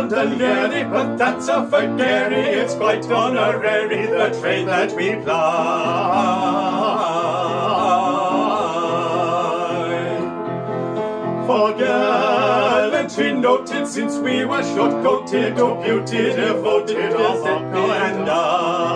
gondolieri, but that's a forgery. It's quite honorary, the trade that we ply. For gallantry noted since we were short-coated, oh beauty devoted as Echo and I.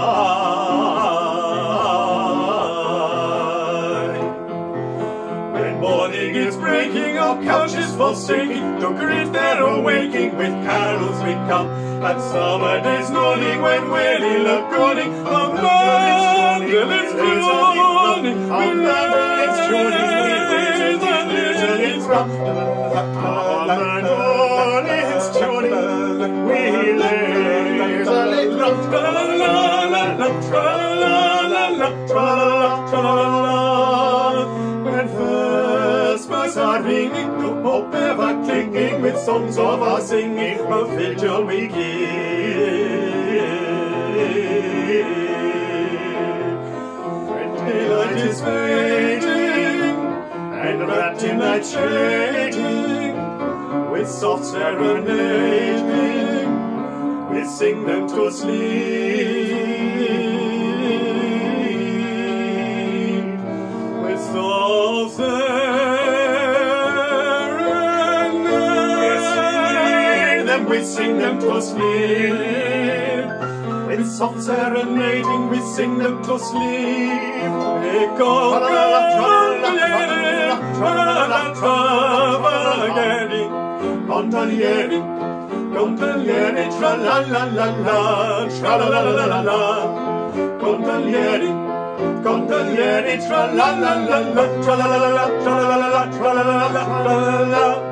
When morning is breaking, our couches forsaking, to greet their awaking, with carols we come. And summer days nodding, when weary lagooning, our mandolins tuning, our mandolins tuning, it's rough. Our mandolins tuning, we lay the drum. Tra-la-la-la-la, tra-la-la-la, tra-la-la-la. When vespers are ringing, to hope ever clinging, with songs of our singing, a vigil we give. When daylight is fading, and wrapped in night shading, with soft serenading, we sing them to sleep. With soft serenading, we sing them to sleep. With soft serenading, we sing them to sleep. Gondolieri, gondolieri, tra-la-la-la-la, tra-la-la-la-la-la. Gondolieri, gondolieri, tra-la-la-la-la, tra-la-la-la-la, tra-la-la-la-la, tra-la-la-la-la.